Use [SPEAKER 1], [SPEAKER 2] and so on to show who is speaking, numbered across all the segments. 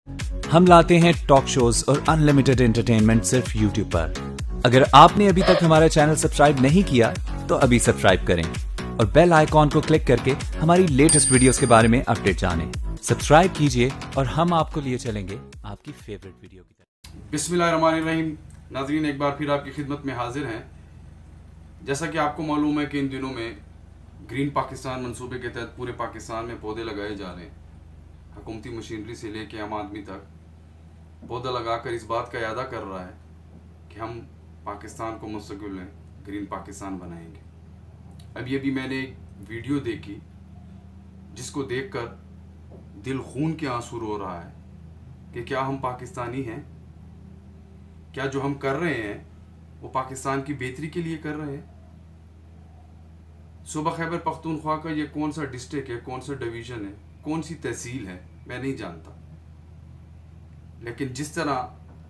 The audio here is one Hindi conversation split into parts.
[SPEAKER 1] हम लाते हैं टॉक शोज और अनलिमिटेड एंटरटेनमेंट सिर्फ YouTube पर। अगर आपने अभी तक हमारा चैनल सब्सक्राइब नहीं किया तो अभी सब्सक्राइब करें और बेल आइकॉन को क्लिक करके हमारी लेटेस्ट वीडियोस के बारे में अपडेट जानें। सब्सक्राइब कीजिए और हम आपको लिए चलेंगे आपकी फेवरेट वीडियो की तरफ।
[SPEAKER 2] बिस्मिल्लाहिर्रहमानिर्रहीम। नाज़रीन, एक बार फिर आपकी खिदमत में हाजिर हैं। जैसा कि आपको मालूम है कि इन दिनों में ग्रीन पाकिस्तान मंसूबे के तहत पूरे पाकिस्तान में पौधे लगाए जा रहे हैं। हुकूमती मशीनरी से लेके आम आदमी तक पौधा लगाकर इस बात का इरादा कर रहा है कि हम पाकिस्तान को मुस्तक़बिल में ग्रीन पाकिस्तान बनाएंगे। अभी मैंने एक वीडियो देखी जिसको देखकर दिल खून के आंसू रो रहा है कि क्या हम पाकिस्तानी हैं? क्या जो हम कर रहे हैं वो पाकिस्तान की बेहतरी के लिए कर रहे हैं? सूबा खैबर पख्तूनख्वा का ये कौन सा डिस्ट्रिक्ट है, कौन सा डिवीज़न है, कौन सी तहसील है, मैं नहीं जानता, लेकिन जिस तरह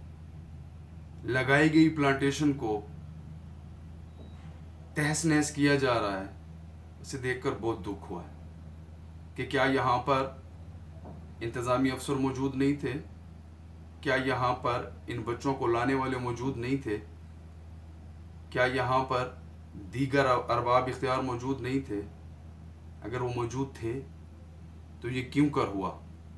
[SPEAKER 2] लगाई गई प्लांटेशन को तहस नहस किया जा रहा है, उसे देखकर बहुत दुख हुआ है कि क्या यहाँ पर इंतज़ामी अफसर मौजूद नहीं थे? क्या यहाँ पर इन बच्चों को लाने वाले मौजूद नहीं थे? क्या यहाँ पर दीगर अरबाब इख्तियार मौजूद नहीं थे? अगर वो मौजूद थे तो ये क्यों कर हुआ?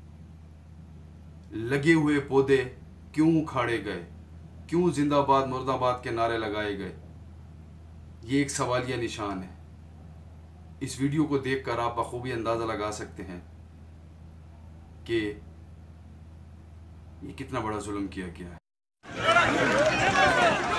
[SPEAKER 2] लगे हुए पौधे क्यों उखाड़े गए? क्यों जिंदाबाद मुर्दाबाद के नारे लगाए गए? ये एक सवालिया निशान है। इस वीडियो को देखकर आप बखूबी अंदाज़ा लगा सकते हैं कि ये कितना बड़ा जुल्म किया गया है।